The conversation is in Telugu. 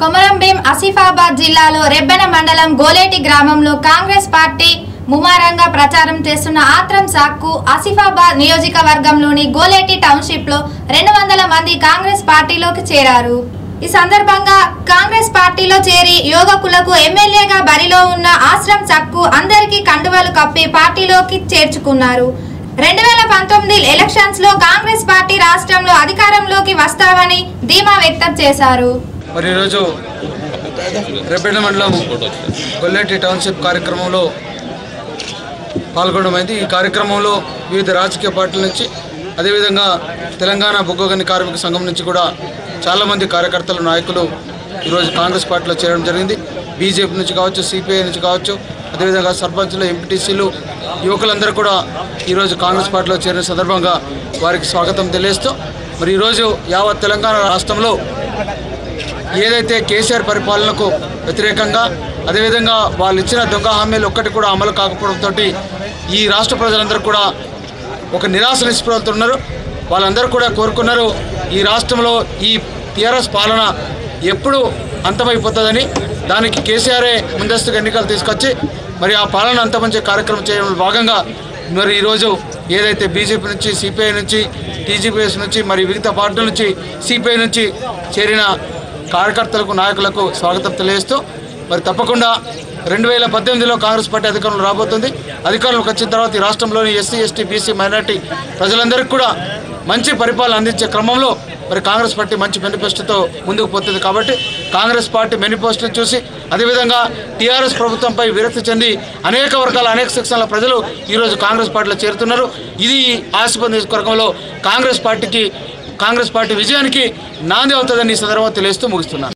కొమరంభీం ఆసిఫాబాద్ జిల్లాలో రెబ్బెన మండలం గోలేటి గ్రామంలో కాంగ్రెస్ పార్టీ ముమ్మరంగా ప్రచారం చేస్తున్న ఆత్రం సాక్కు ఆసిఫాబాద్ నియోజకవర్గంలోని గోలేటి టౌన్షిప్ లో 200 మంది కాంగ్రెస్ పార్టీలోకి చేరారు। ఈ సందర్భంగా కాంగ్రెస్ పార్టీలో చేరి యోగకులకు ఎమ్మెల్యేగా బరిలో ఉన్న ఆశ్రమ్ సక్కు అందరికీ కండువాలు కప్పి పార్టీలోకి చేర్చుకున్నారు। 2019 ఎలక్షన్స్ లో కాంగ్రెస్ పార్టీ రాష్ట్రంలో అధికారంలోకి వస్తామని ధీమా వ్యక్తం చేశారు। మరి ఈ రోజు రెబ్బెన మండలం గొల్లేటి టౌన్షిప్ కార్యక్రమంలో పాల్గొనమైంది। ఈ కార్యక్రమంలో వివిధ రాజకీయ పార్టీల నుంచి అదేవిధంగా తెలంగాణ బొగ్గగని కార్మిక సంఘం నుంచి కూడా చాలామంది కార్యకర్తలు నాయకులు ఈరోజు కాంగ్రెస్ పార్టీలో చేరడం జరిగింది। బీజేపీ నుంచి కావచ్చు, సిపిఐ నుంచి కావచ్చు, అదేవిధంగా సర్పంచ్లు, ఎంపీటీసీలు, యువకులందరూ కూడా ఈరోజు కాంగ్రెస్ పార్టీలో చేరిన సందర్భంగా వారికి స్వాగతం తెలియజేస్తూ మరి ఈరోజు యావత్ తెలంగాణ రాష్ట్రంలో ఏదైతే కేసీఆర్ పరిపాలనకు వ్యతిరేకంగా అదేవిధంగా వాళ్ళు ఇచ్చిన దొంగ హామీలు ఒక్కటి కూడా అమలు కాకపోవడంతో ఈ రాష్ట్ర ప్రజలందరూ కూడా ఒక నిరాశ నిస్పృహలతో ఉన్నారు। వాళ్ళందరూ కూడా కోరుకున్నారు ఈ రాష్ట్రంలో ఈ టీఆర్ఎస్ పాలన ఎప్పుడు అంతమైపోతుందని, దానికి కేసీఆరే ముందస్తుగా ఎన్నికలు తీసుకొచ్చి మరి ఆ పాలన అంతమంచే కార్యక్రమం చేయడంలో భాగంగా మరి ఈరోజు ఏదైతే బీజేపీ నుంచి, సిపిఐ నుంచి, టీజీపీఎస్ నుంచి, మరి వివిధ పార్టీల నుంచి, సిపిఐ నుంచి చేరిన కార్యకర్తలకు, నాయకులకు స్వాగతం తెలియజేస్తూ మరి తప్పకుండా 2018లో కాంగ్రెస్ పార్టీ అధికారంలో రాబోతుంది। అధికారంలోకి వచ్చిన తర్వాత ఈ రాష్ట్రంలోని ఎస్సీ, ఎస్టీ, బీసీ, మైనార్టీ ప్రజలందరికీ కూడా మంచి పరిపాలన అందించే క్రమంలో మరి కాంగ్రెస్ పార్టీ మంచి మేనిఫెస్టోతో ముందుకు పోతుంది। కాబట్టి కాంగ్రెస్ పార్టీ మేనిఫెస్టోను చూసి అదేవిధంగా టీఆర్ఎస్ ప్రభుత్వంపై విరక్తి చెంది అనేక వర్గాల, అనేక సెక్షన్ల ప్రజలు ఈరోజు కాంగ్రెస్ పార్టీలో చేరుతున్నారు। ఇది ఆసిఫాబాద్ నియోజకవర్గంలో కాంగ్రెస్ పార్టీ విజయానికి నాంది అవుతుందని ఈ సందర్భంగా తెలియజేస్తూ ముగిస్తున్నాను।